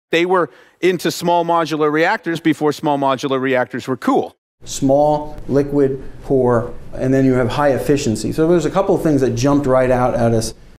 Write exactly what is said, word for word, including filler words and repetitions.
They were into small modular reactors before small modular reactors were cool. Small, liquid, poor, and then you have high efficiency. So there's a couple of things that jumped right out at us